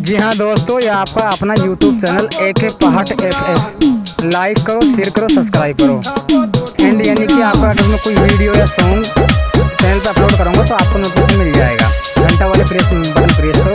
जी हाँ दोस्तों, ये आपका अपना YouTube चैनल AK पहाट FS। लाइक करो, शेयर करो, सब्सक्राइब करो। एंड यानी कि आपका अगर मैं कोई वीडियो या सॉन्ग चैनल पे अपलोड करूँगा तो आपको नोटिफिकेशन मिल जाएगा। घंटा वाले बटन प्रेस करो।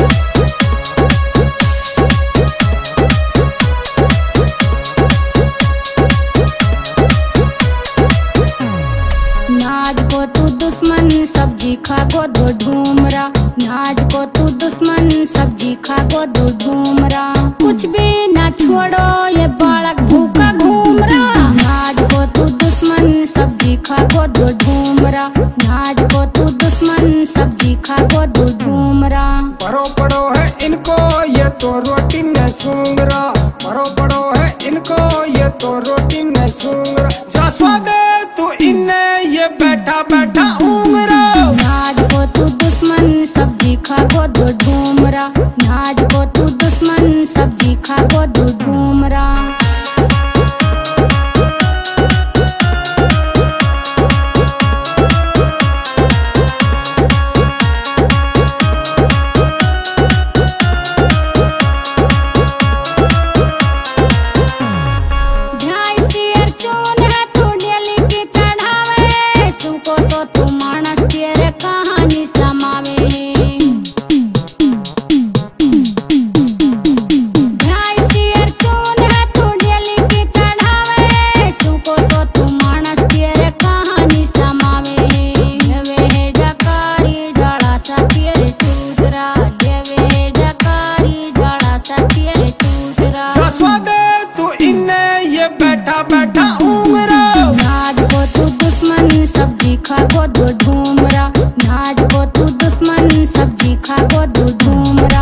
नाज को तू दुश्मन सब्जी खा गो दो ढूमरा। नाज को तू दुश्मन सब्जी खा गो दो ढूमरा। कुछ भी ना छोड़ो ये बालक भूखा घूम रहा। नाज को तू दुश्मन सब्जी खा गो दो ढूमरा। नाज को तू दुश्मन सब्जी खा गो दो ढूमरा। परो पड़ो है इनको ये तो रोटी न सूंगरा। परो पड़ो है इनको ये तो रोटी न सूंगरा। जा स्वादे तू इन्हें ये बैठा बैठा ऊंगरा। नाज को तू दुश्मन सब्जी खा गो दो ढूमरा। नाज को तू दुश्मन सब्जी खा गो दो ढूमरा। बैठा बैठा ऊंगरा। नाज को तू दुश्मन सब्जी खा गो दो ढूमरा। नाज को तू दुश्मन सब्जी खा गो दो ढूमरा।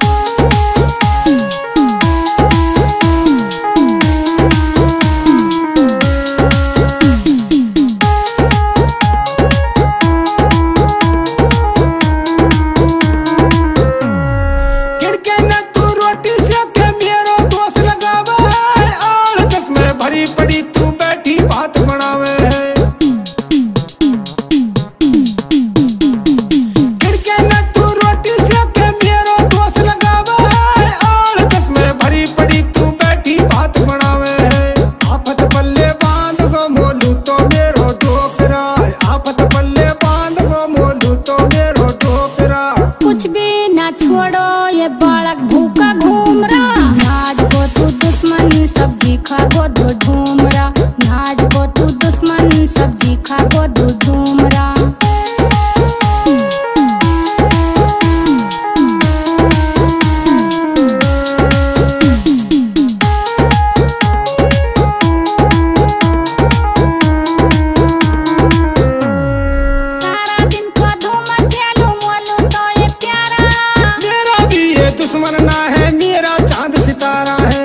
खिड़के न तू रोटी से के मेरो दोस्त लगावा। भरी पड़ी तू बैठी बात बनावे। खिड़के न तू रोटी से के मेरो दोस्त लगावे। आड़ दस में भरी पड़ी तू बैठी बात बनावे। आफत पल्ले बांध गो मोलू तो मेरो डोकरा। आफत पल्ले बांध गो मोलू तो मेरो डोकरा। कुछ भी ना छोड़ो ये बालक भूखा घूम रहा। नाज को तू दुश्मन सब्जी खा गो दो ढूमरा। नाज को तू दुश्मन सब्जी खा गो दो ढूमरा। सारा दिन को धूम खेलूं मोलू तो ये प्यारा। मेरा भी ये दुश्मन ना है, मेरा चांद सितारा है।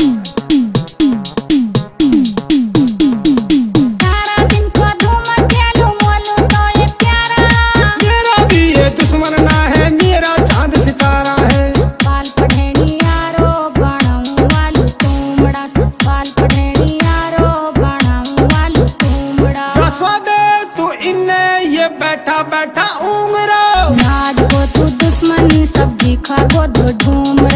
बैठा बैठा ऊंगरा। नाज को तू दुश्मन सब्जी खा गो दो ढूमरा।